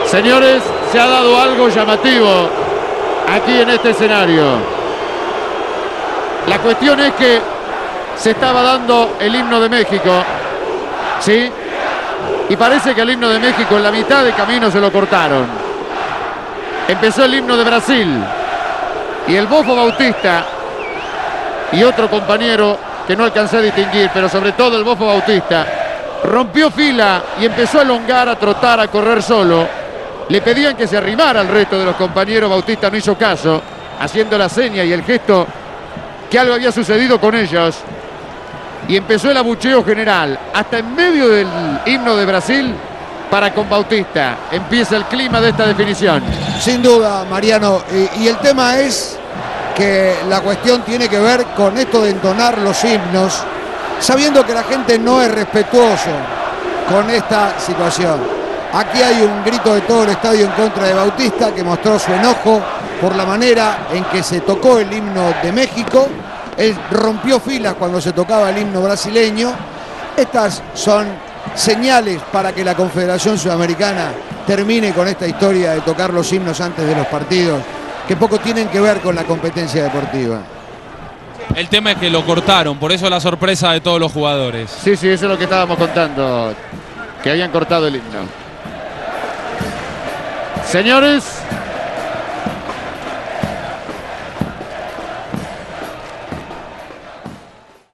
Señores, se ha dado algo llamativo aquí en este escenario. La cuestión es que se estaba dando el himno de México, ¿sí? Y parece que el himno de México en la mitad de camino se lo cortaron. Empezó el himno de Brasil y el Bofo Bautista y otro compañero que no alcancé a distinguir, pero sobre todo el Bofo Bautista, rompió fila y empezó a elongar, a trotar, a correr solo. Le pedían que se arrimara al resto de los compañeros. Bautista no hizo caso, haciendo la seña y el gesto que algo había sucedido con ellos. Y empezó el abucheo general, hasta en medio del himno de Brasil, para con Bautista. Empieza el clima de esta definición. Sin duda, Mariano. Y el tema es que la cuestión tiene que ver con esto de entonar los himnos, sabiendo que la gente no es respetuoso con esta situación. Aquí hay un grito de todo el estadio en contra de Bautista, que mostró su enojo por la manera en que se tocó el himno de México. Él rompió filas cuando se tocaba el himno brasileño. Estas son señales para que la Confederación Sudamericana termine con esta historia de tocar los himnos antes de los partidos, que poco tienen que ver con la competencia deportiva. El tema es que lo cortaron, por eso la sorpresa de todos los jugadores. Sí, eso es lo que estábamos contando, que habían cortado el himno. Señores,